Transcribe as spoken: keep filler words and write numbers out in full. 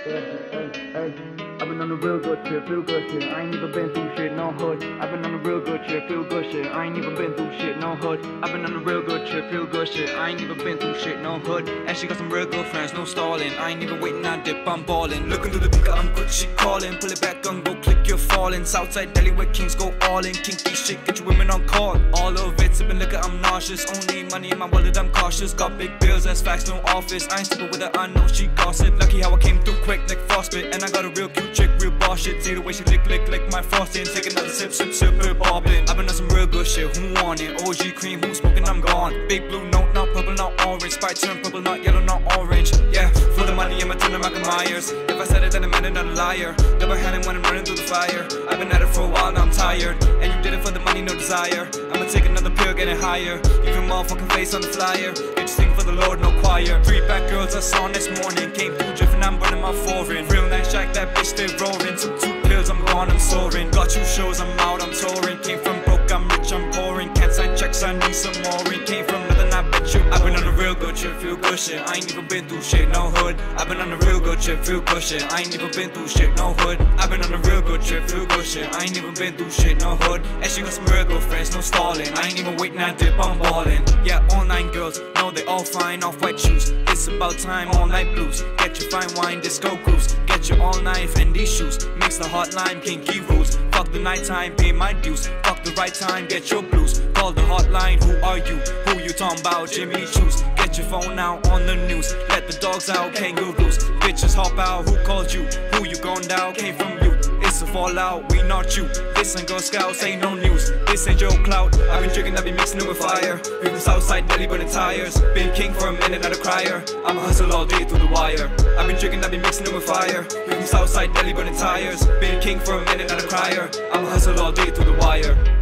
I've been on a real good trip, feel good shit. I ain't even been through shit, no hood. I've been on a real good trip, feel good shit. I ain't even been through shit, no hood. I've been on a real good trip, feel good shit. I ain't even been through shit, no hood. And she got some real good friends, no stalling. I ain't even waiting, I dip, I'm balling. Looking through the beaker, I'm good, she calling. Pull it back, gun, go click, you're falling. Southside Delhi where kings go all in. Kinky shit, get your women on call. All of it, sipping liquor, I'm nauseous. Only money in my wallet, I'm cautious. Got big bills, that's facts, no office. I ain't stupid with her, I know she gossip. Lucky how I came through quick like frostbite. And I got a real cute chick, real boss shit. See the way she lick, lick, lick my frosting. Take another sip, sip, sip, her bobbing. I've been on some real good shit, who want it? O G cream, who's smoking, I'm gone. Big blue note, not purple, not orange. Sprite turn purple, not yellow, not orange. Yeah, for the money, I'm a ton of Michael Myers. If I said it, then I meant it, not a liar. Double handed when I'm running through the fire. I've been at it for a while, now I'm tired. And you did it for the money, no desire. I'ma take another pill, get it higher. Leave your motherfucking face on the flyer. Get you sing for the Lord, no choir. Three bad girls I saw this morning. Came through drifting, I'm running my foreign. Real nice jack, that bitch stay roaring. Took two pills, I'm gone, I'm soaring. Got two shows, I'm out, I'm touring. Came from broke, I'm rich, I'm pouring. Can't sign checks, I need some more. Came from nothing, I bet you. I've been on a real good trip, feel good shit. I ain't even been through shit, no hood. I've been on a real good trip, feel good shit. I ain't even been through shit, no hood. I've been on a real good trip, feel good shit. I ain't even been through shit, no hood. And she got some real good friends, no stalling. I ain't even waiting, I dip, I'm balling. Yeah, all nine girls, know they all fine, off white shoes. It's about time, all night blues. Get your fine wine, disco cruise. Get your all night Fendi shoes. Mix the hot lime, kinky rules. Fuck the nighttime, pay my dues. Fuck the right time, get your blues. Call the hotline, who are you? Who you talking about? Jimmy Choos. Get your phone out on the news. Let the dogs out, kangaroos. Bitches hop out, who called you? Who you gone down? Came from you. It's a fallout, we not you. This ain't Girl Scouts, ain't no news. This ain't Joe Clout. I've been drinking, I've been mixing it with fire. We from Southside Delhi burning tires. Been king for a minute, not a crier. I'ma hustle all day through the wire. I've been drinking, I've been mixing it with fire. We from Southside Delhi burning tires. Been king for a minute, not a crier. I'ma hustle all day through the wire.